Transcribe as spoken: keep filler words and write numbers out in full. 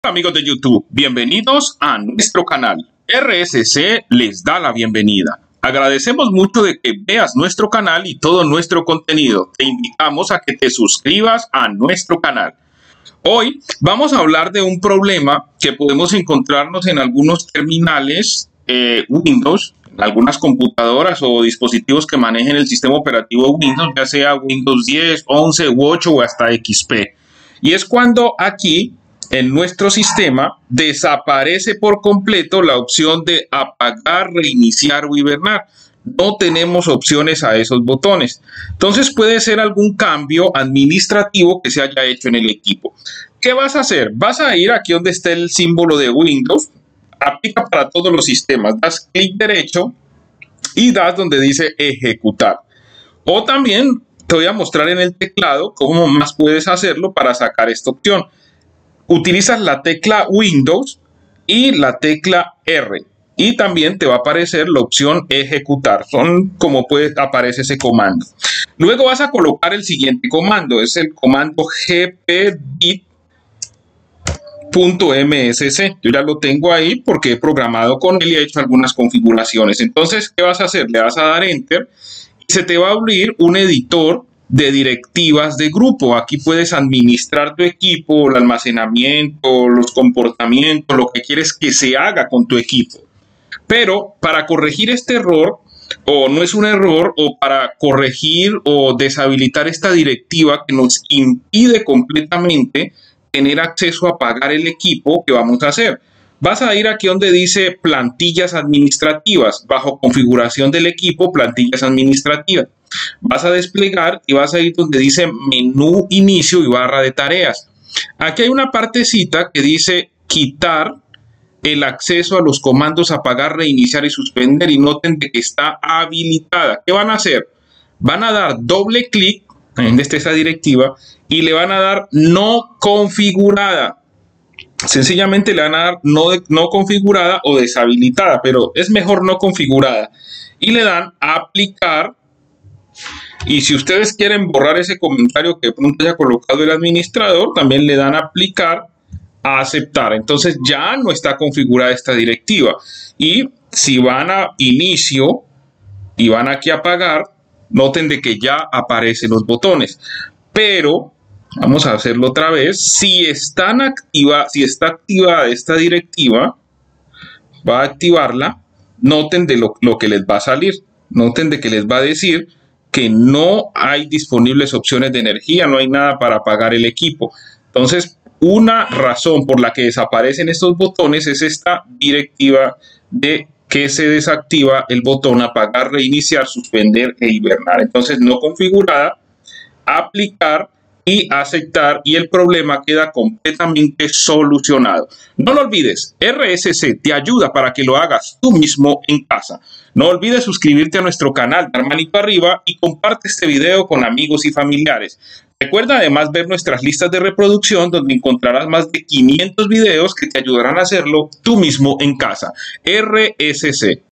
Hola amigos de YouTube, bienvenidos a nuestro canal. R S C les da la bienvenida. Agradecemos mucho de que veas nuestro canal y todo nuestro contenido. Te invitamos a que te suscribas a nuestro canal. Hoy vamos a hablar de un problema que podemos encontrarnos en algunos terminales eh, Windows, en algunas computadoras o dispositivos que manejen el sistema operativo Windows, ya sea Windows diez, once u ocho o hasta X P. Y es cuando aquí en nuestro sistema desaparece por completo la opción de apagar, reiniciar o hibernar. No tenemos opciones a esos botones. Entonces puede ser algún cambio administrativo que se haya hecho en el equipo. ¿Qué vas a hacer? Vas a ir aquí donde está el símbolo de Windows. Aplica para todos los sistemas. Das clic derecho y das donde dice ejecutar. O también te voy a mostrar en el teclado cómo más puedes hacerlo para sacar esta opción. Utilizas la tecla Windows y la tecla R y también te va a aparecer la opción ejecutar. Son como puede aparece ese comando. Luego vas a colocar el siguiente comando, es el comando gpdit.msc. Yo ya lo tengo ahí porque he programado con él y he hecho algunas configuraciones. Entonces, ¿qué vas a hacer? Le vas a dar enter y se te va a abrir un editor de directivas de grupo. Aquí puedes administrar tu equipo, el almacenamiento, los comportamientos, lo que quieres que se haga con tu equipo. Pero para corregir este error, o no es un error, o para corregir o deshabilitar esta directiva que nos impide completamente tener acceso a pagar el equipo, ¿qué vamos a hacer? Vas a ir aquí donde dice plantillas administrativas, bajo configuración del equipo, plantillas administrativas. Vas a desplegar y vas a ir donde dice menú inicio y barra de tareas. Aquí hay una partecita que dice quitar el acceso a los comandos apagar, reiniciar y suspender, y noten de que está habilitada. ¿Qué van a hacer? Van a dar doble clic en donde está esa directiva y le van a dar no configurada. Sencillamente le van a dar no, no configurada o deshabilitada, pero es mejor no configurada. Y le dan a aplicar. Y si ustedes quieren borrar ese comentario que de pronto haya colocado el administrador, también le dan a aplicar, a aceptar. Entonces ya no está configurada esta directiva. Y si van a inicio y van aquí a apagar, noten de que ya aparecen los botones. Pero vamos a hacerlo otra vez. Si, están activa, si está activada esta directiva, va a activarla. Noten de lo, lo que les va a salir. Noten de que les va a decir que no hay disponibles opciones de energía, no hay nada para apagar el equipo. Entonces, una razón por la que desaparecen estos botones es esta directiva de que se desactiva el botón apagar, reiniciar, suspender e hibernar. Entonces, no configurada, aplicar y aceptar, y el problema queda completamente solucionado. No lo olvides, R S C te ayuda para que lo hagas tú mismo en casa. No olvides suscribirte a nuestro canal, dar manito arriba y comparte este video con amigos y familiares. Recuerda además ver nuestras listas de reproducción donde encontrarás más de quinientos videos que te ayudarán a hacerlo tú mismo en casa. R S C.